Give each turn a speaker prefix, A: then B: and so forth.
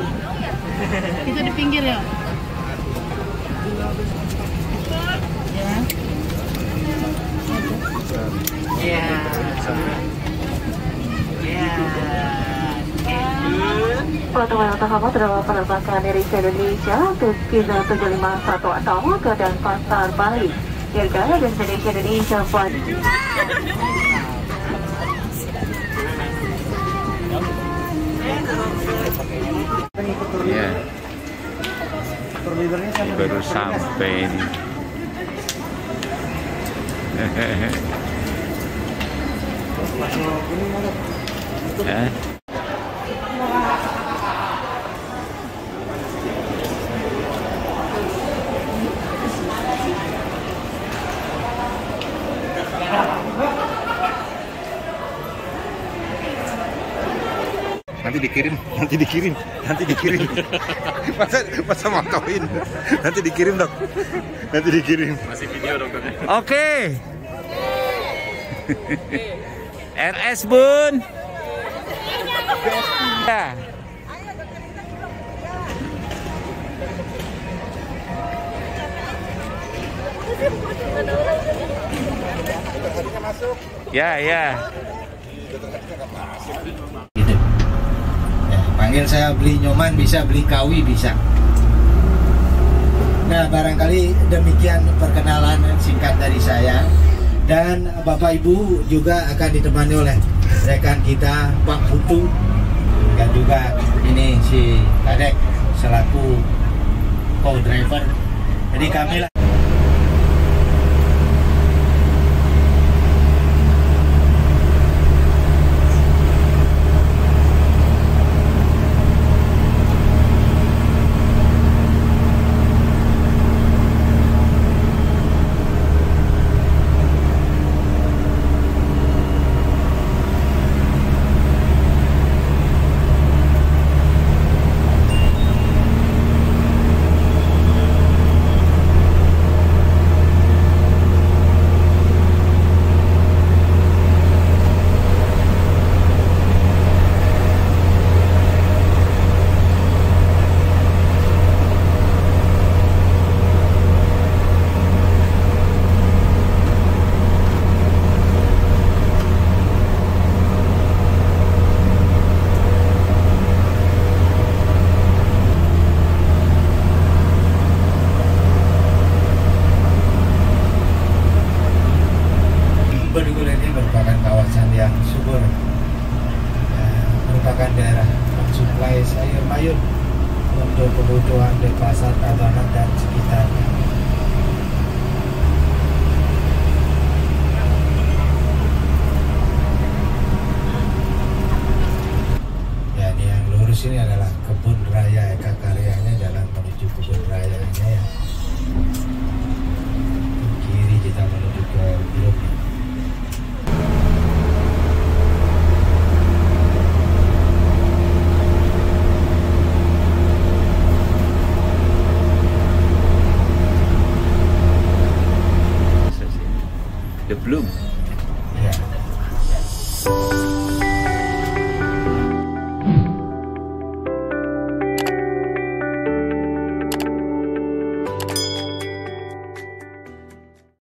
A: Itu di pinggir ya? Ya. Ya. Ya.
B: Teman-teman utama terdapat penerbangan dari Indonesia ke Kilo 751 ke Denpasar, Bali. Dirgaya Destination Indonesia Flight.
C: Iya. Baru sampai ini. Ya.
D: nanti dikirim. Masa mantauin. Nanti dikirim, Dok. Nanti dikirim.
C: Masih video, Dokter.
D: Oke.
C: RS Bun. Ya. Ya, ya.
E: Panggil saya beli nyoman bisa, beli kawi bisa. Nah, barangkali demikian perkenalan singkat dari saya. Dan Bapak Ibu juga akan ditemani oleh rekan kita Pak Putu dan juga ini si Kadek selaku co-driver. Jadi kami lah. Bedugul ini merupakan kawasan yang subur, merupakan daerah mensuplai sayur mayur untuk kebutuhan Denpasar, Tabanan dan sekitarnya. Ya, ini yang lurus ini adalah kebun raya Eka Karyanya, jalan menuju kebun rayanya ya. Kiri kita menuju ke Blok